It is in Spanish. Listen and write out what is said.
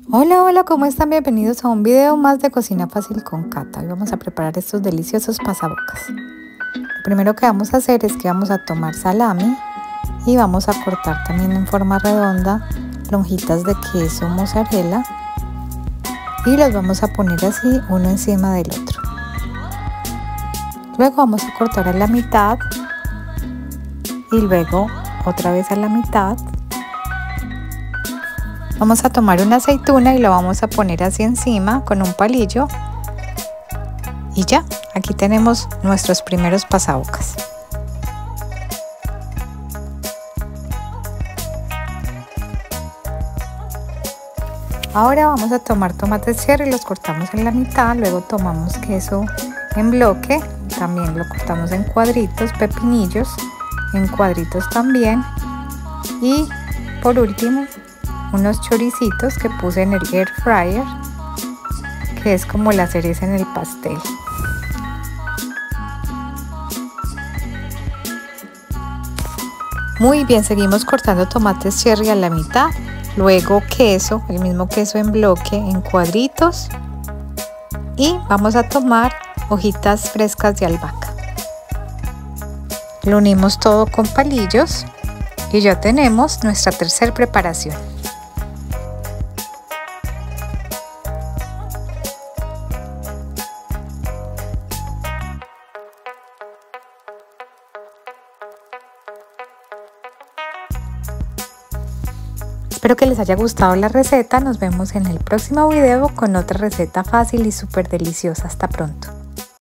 Hola, hola, ¿cómo están? Bienvenidos a un video más de Cocina Fácil con Cata. Hoy vamos a preparar estos deliciosos pasabocas. Lo primero que vamos a hacer es que vamos a tomar salami y vamos a cortar también en forma redonda lonjitas de queso mozzarella y los vamos a poner así uno encima del otro. Luego vamos a cortar a la mitad y luego otra vez a la mitad. Vamos a tomar una aceituna y lo vamos a poner así encima con un palillo y ya, aquí tenemos nuestros primeros pasabocas. Ahora vamos a tomar tomates cherry y los cortamos en la mitad, luego tomamos queso en bloque, también lo cortamos en cuadritos, pepinillos en cuadritos también y por último unos choricitos que puse en el air fryer, que es como la cereza en el pastel. Muy bien, seguimos cortando tomates cherry a la mitad, luego queso, el mismo queso en bloque en cuadritos y vamos a tomar hojitas frescas de albahaca. Lo unimos todo con palillos y ya tenemos nuestra tercera preparación. Espero que les haya gustado la receta, nos vemos en el próximo video con otra receta fácil y súper deliciosa. Hasta pronto.